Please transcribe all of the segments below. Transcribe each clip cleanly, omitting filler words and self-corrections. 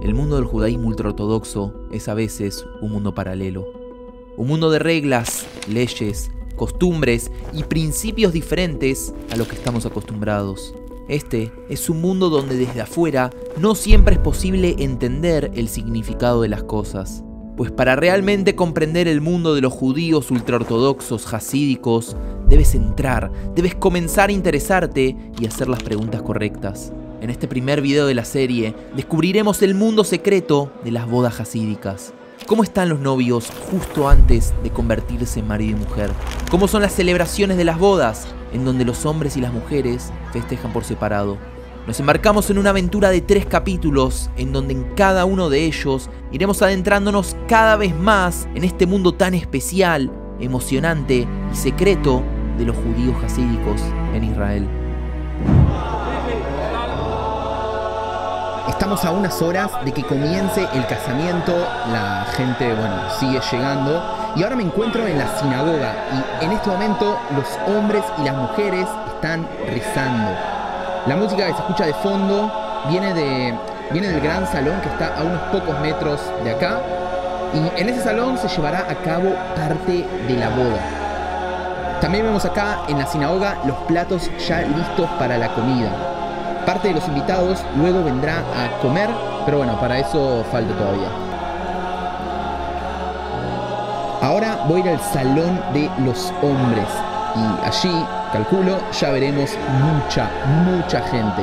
El mundo del judaísmo ultraortodoxo es a veces un mundo paralelo. Un mundo de reglas, leyes, costumbres y principios diferentes a los que estamos acostumbrados. Este es un mundo donde desde afuera no siempre es posible entender el significado de las cosas. Pues para realmente comprender el mundo de los judíos ultraortodoxos hasídicos, debes entrar, debes comenzar a interesarte y hacer las preguntas correctas. En este primer video de la serie, descubriremos el mundo secreto de las bodas hasídicas. ¿Cómo están los novios justo antes de convertirse en marido y mujer? ¿Cómo son las celebraciones de las bodas, en donde los hombres y las mujeres festejan por separado? Nos embarcamos en una aventura de 3 capítulos, en donde en cada uno de ellos iremos adentrándonos cada vez más en este mundo tan especial, emocionante y secreto de los judíos hasídicos en Israel. Estamos a unas horas de que comience el casamiento, la gente, sigue llegando y ahora me encuentro en la sinagoga y en este momento los hombres y las mujeres están rezando. La música que se escucha de fondo viene del gran salón que está a unos pocos metros de acá y en ese salón se llevará a cabo parte de la boda. También vemos acá en la sinagoga los platos ya listos para la comida. Parte de los invitados luego vendrá a comer, pero para eso falta todavía. Ahora voy a ir al salón de los hombres y allí, calculo, ya veremos mucha gente.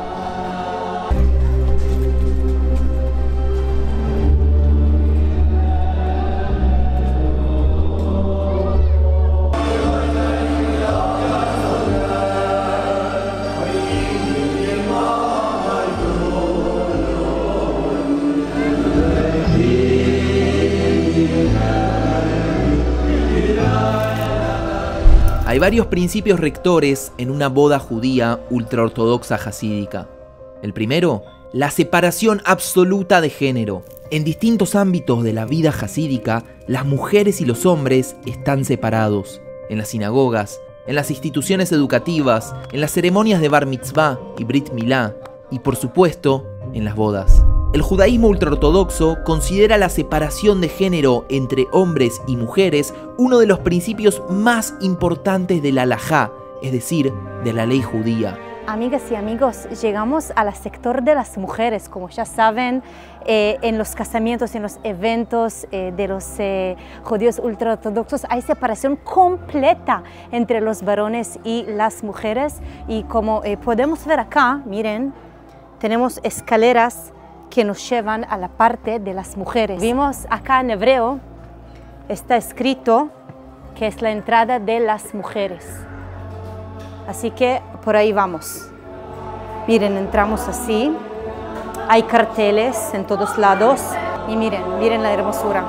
Hay varios principios rectores en una boda judía ultraortodoxa hasídica. El primero, la separación absoluta de género. En distintos ámbitos de la vida hasídica, las mujeres y los hombres están separados. En las sinagogas, en las instituciones educativas, en las ceremonias de Bar Mitzvah y Brit Milá, y por supuesto, en las bodas. El judaísmo ultraortodoxo considera la separación de género entre hombres y mujeres uno de los principios más importantes de la halajá, es decir, de la ley judía. Amigas y amigos, llegamos al sector de las mujeres. Como ya saben, en los casamientos, en los eventos de los judíos ultraortodoxos hay separación completa entre los varones y las mujeres. Y como podemos ver acá, miren, tenemos escaleras que nos llevan a la parte de las mujeres. Vimos acá en hebreo, está escrito que es la entrada de las mujeres. Así que por ahí vamos. Miren, entramos así. Hay carteles en todos lados. Y miren la hermosura.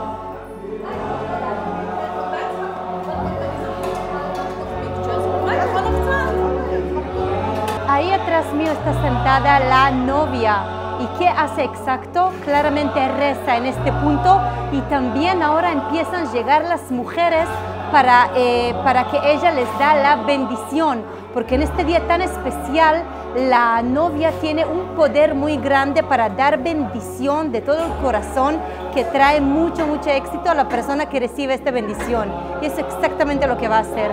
Ahí atrás mío está sentada la novia. ¿Y qué hace exacto? Claramente reza en este punto y también ahora empiezan a llegar las mujeres para que ella les da la bendición, porque en este día tan especial la novia tiene un poder muy grande para dar bendición de todo el corazón que trae mucho éxito a la persona que recibe esta bendición. Y es exactamente lo que va a hacer.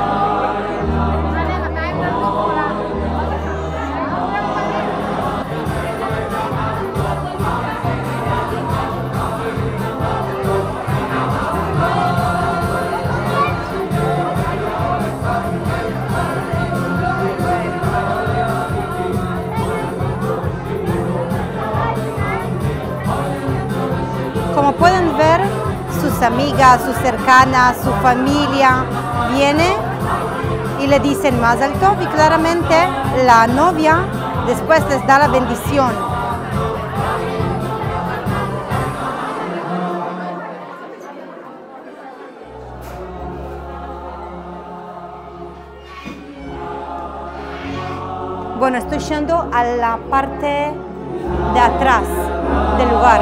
Como pueden ver, sus amigas, sus cercanas, su familia viene y le dicen Mazal Tov y claramente la novia después les da la bendición. Bueno, estoy yendo a la parte de atrás del lugar.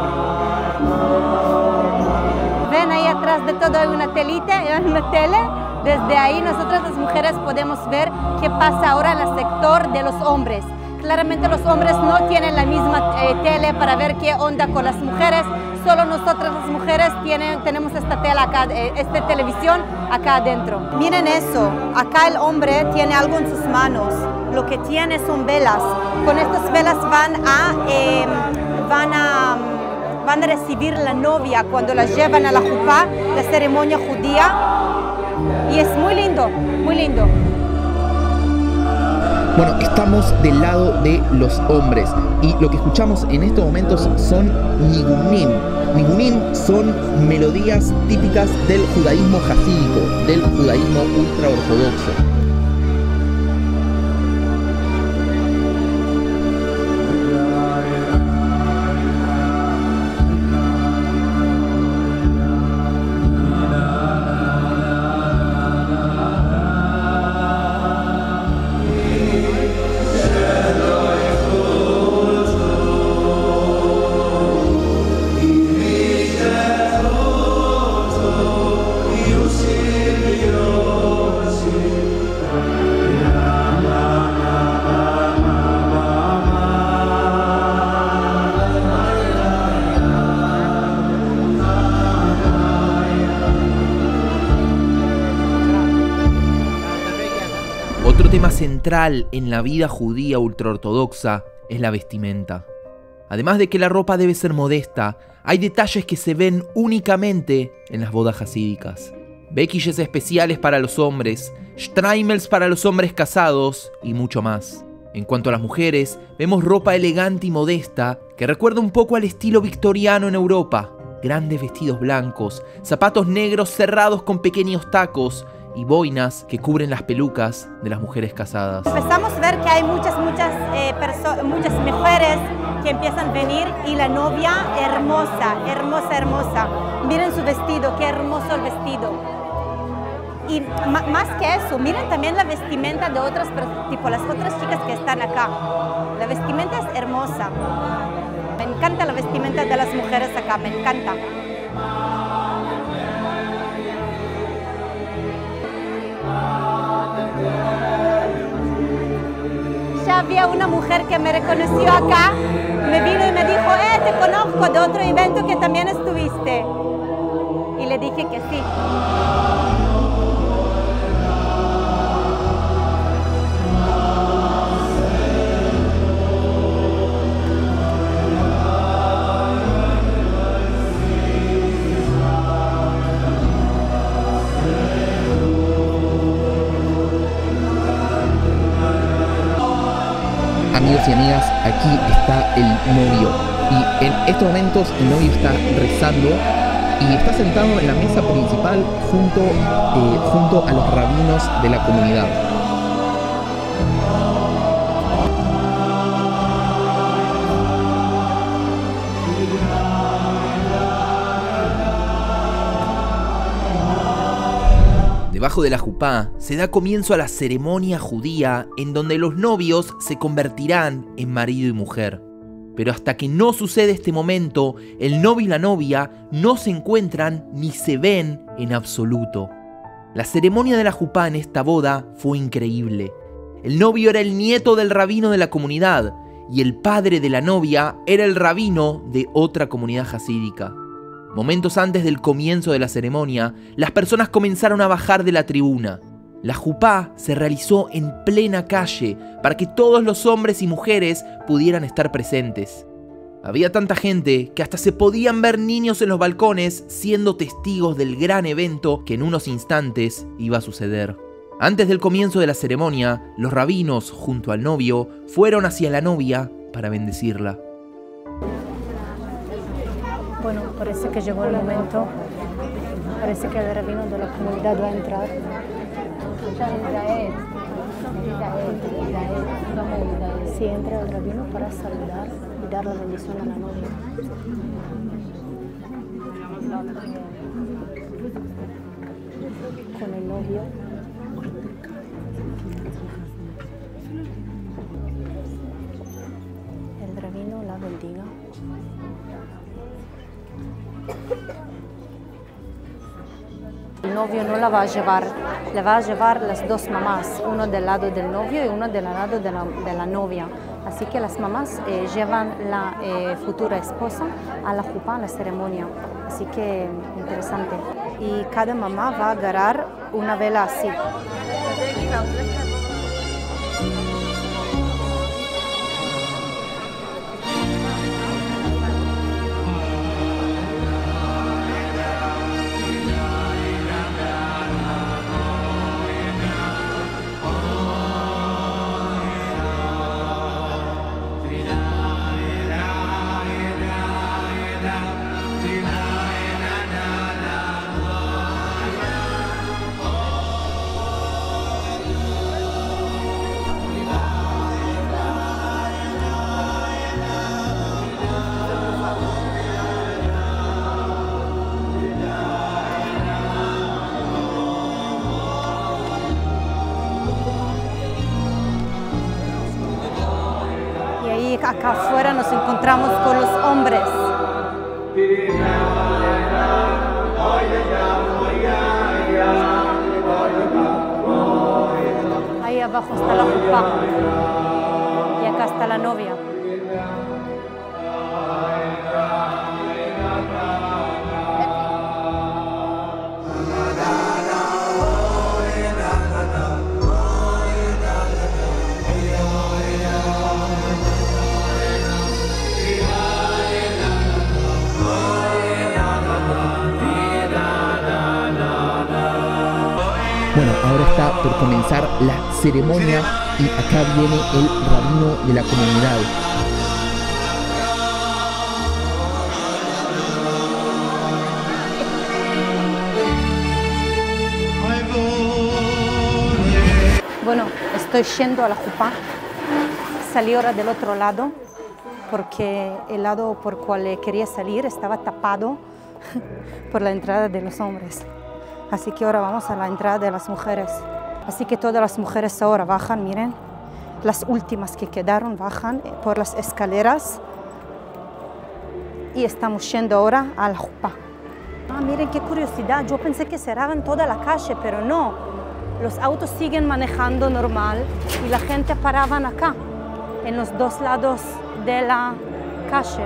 Ven ahí atrás de todo hay una telita, una tele Desde ahí nosotras las mujeres podemos ver qué pasa ahora en el sector de los hombres. Claramente los hombres no tienen la misma tele para ver qué onda con las mujeres. Solo nosotras las mujeres tenemos esta tele acá, esta televisión acá adentro. Miren eso, acá el hombre tiene algo en sus manos. Lo que tiene son velas. Con estas velas van a recibir la novia cuando la llevan a la jupá, la ceremonia judía. Y es muy lindo, muy lindo. Bueno, estamos del lado de los hombres y lo que escuchamos en estos momentos son nigunim. Nigunim son melodías típicas del judaísmo jasídico, del judaísmo ultraortodoxo. Otro tema central en la vida judía ultraortodoxa es la vestimenta. Además de que la ropa debe ser modesta, hay detalles que se ven únicamente en las bodas jasídicas. Bekilles especiales para los hombres, streimels para los hombres casados y mucho más. En cuanto a las mujeres, vemos ropa elegante y modesta que recuerda un poco al estilo victoriano en Europa. Grandes vestidos blancos, zapatos negros cerrados con pequeños tacos y boinas que cubren las pelucas de las mujeres casadas. Empezamos a ver que hay muchas mujeres que empiezan a venir y la novia hermosa, hermosa, hermosa. Miren su vestido, qué hermoso el vestido. Y más que eso, miren también la vestimenta de otras, tipo las otras chicas que están acá. La vestimenta es hermosa. Me encanta la vestimenta de las mujeres acá, me encanta. Ya había una mujer que me reconoció acá, me vino y me dijo, te conozco de otro evento que también estuviste. Y le dije que sí. Amigos y amigas, aquí está el novio y en estos momentos el novio está rezando y está sentado en la mesa principal junto a los rabinos de la comunidad. Debajo de la jupá se da comienzo a la ceremonia judía en donde los novios se convertirán en marido y mujer. Pero hasta que no sucede este momento, el novio y la novia no se encuentran ni se ven en absoluto. La ceremonia de la jupá en esta boda fue increíble. El novio era el nieto del rabino de la comunidad y el padre de la novia era el rabino de otra comunidad jasídica. Momentos antes del comienzo de la ceremonia, las personas comenzaron a bajar de la tribuna. La jupá se realizó en plena calle para que todos los hombres y mujeres pudieran estar presentes. Había tanta gente que hasta se podían ver niños en los balcones siendo testigos del gran evento que en unos instantes iba a suceder. Antes del comienzo de la ceremonia, los rabinos, junto al novio, fueron hacia la novia para bendecirla. Bueno, parece que llegó el momento. Parece que el rabino de la comunidad va a entrar. Sí, entra el rabino para saludar y dar la bendición a la novia. Con el novio. El rabino la bendiga. El novio no la va a llevar, le va a llevar las dos mamás, uno del lado del novio y uno del lado de la novia. Así que las mamás llevan la futura esposa a la jupá, a la ceremonia. Así que interesante. Y cada mamá va a agarrar una vela así. Acá afuera nos encontramos con los hombres. Ahí abajo está la jupá y acá está la novia. Bueno, ahora está por comenzar la ceremonia y acá viene el rabino de la comunidad. Bueno, estoy yendo a la jupá. Salí ahora del otro lado porque el lado por el cual quería salir estaba tapado por la entrada de los hombres. Así que ahora vamos a la entrada de las mujeres. Así que todas las mujeres ahora bajan, miren. Las últimas que quedaron bajan por las escaleras. Y estamos yendo ahora a la jupá. Ah, miren qué curiosidad. Yo pensé que cerraban toda la calle, pero no. Los autos siguen manejando normal y la gente paraban acá, en los dos lados de la calle.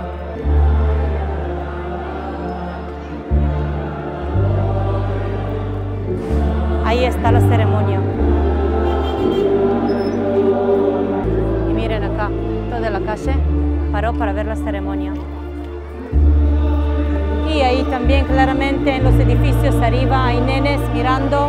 Ahí está la ceremonia. Y miren acá, toda la calle paró para ver la ceremonia. Y ahí también claramente en los edificios arriba hay nenes mirando.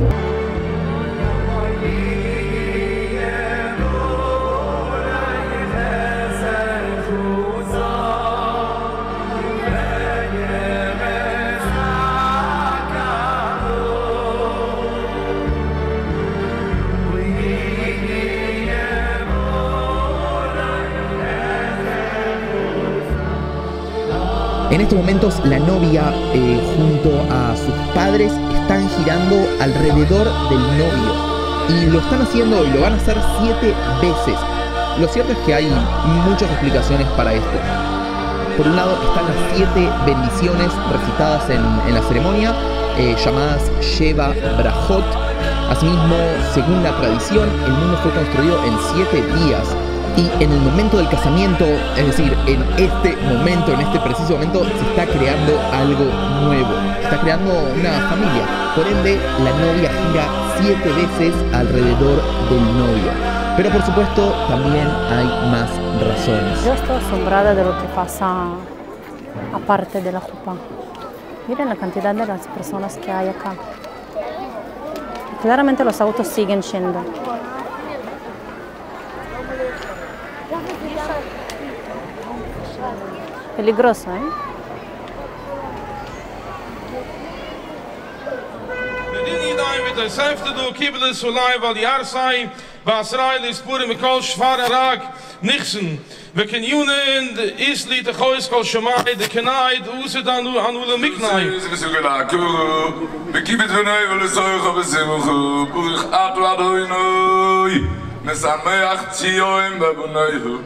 En estos momentos la novia junto a sus padres están girando alrededor del novio y lo están haciendo y lo van a hacer 7 veces. Lo cierto es que hay muchas explicaciones para esto. Por un lado están las 7 bendiciones recitadas en la ceremonia, llamadas Sheva Brajot. Asimismo, según la tradición, el mundo fue construido en 7 días. Y en el momento del casamiento, es decir, en este momento, en este preciso momento, se está creando algo nuevo. Se está creando una familia. Por ende, la novia gira 7 veces alrededor del novio. Pero por supuesto, también hay más razones. Yo estoy asombrada de lo que pasa aparte de la jupá. Miren la cantidad de las personas que hay acá. Claramente los autos siguen yendo. Peligroso, ¿eh? We can in the Isli the Khois kol Shamai the Kenai the Usedan Anula Miknai. We keep it venay so khabesemu burikh aqladoinoy mesameach tioim babunayhu.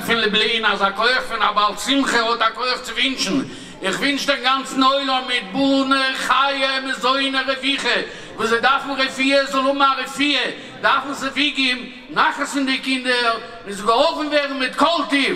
von Leblein, als ein Koch von Abal Simche und ein Koch zu wünschen. Ich wünsche den ganzen Neuland mit Buhne, Chaie, Mesoine, Reviche. Wo sie darf man Revier, soll Revier. Darf man sie wie geben, nachher sind die Kinder, wenn sie geholfen werden mit Koltiv.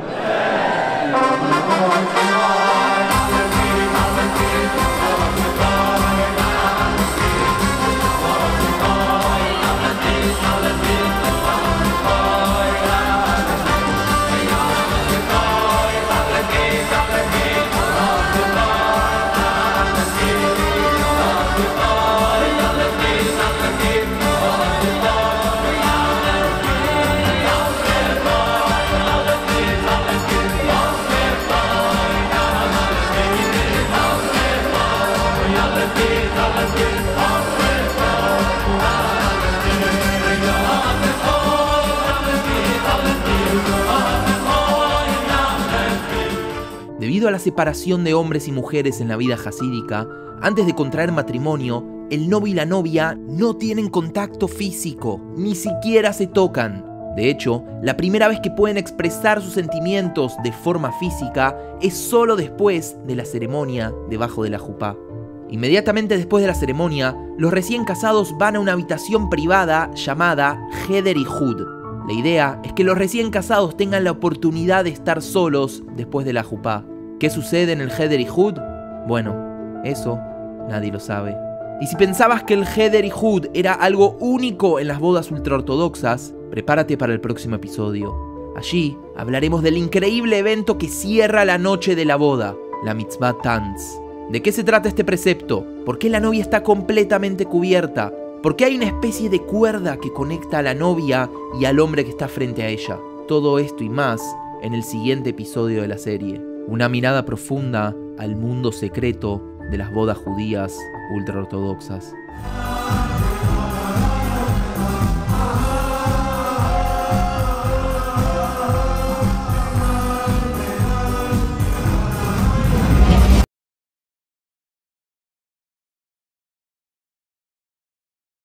Debido a la separación de hombres y mujeres en la vida jasídica, antes de contraer matrimonio, el novio y la novia no tienen contacto físico, ni siquiera se tocan. De hecho, la primera vez que pueden expresar sus sentimientos de forma física es solo después de la ceremonia debajo de la jupá. Inmediatamente después de la ceremonia, los recién casados van a una habitación privada llamada Heder Ihud. La idea es que los recién casados tengan la oportunidad de estar solos después de la jupá. ¿Qué sucede en el Heder Ihud? Bueno, eso nadie lo sabe. Y si pensabas que el Heder Ihud era algo único en las bodas ultraortodoxas, prepárate para el próximo episodio. Allí hablaremos del increíble evento que cierra la noche de la boda, la Mitzvah Tanz. ¿De qué se trata este precepto? ¿Por qué la novia está completamente cubierta? ¿Por qué hay una especie de cuerda que conecta a la novia y al hombre que está frente a ella? Todo esto y más en el siguiente episodio de la serie. Una mirada profunda al mundo secreto de las bodas judías ultraortodoxas.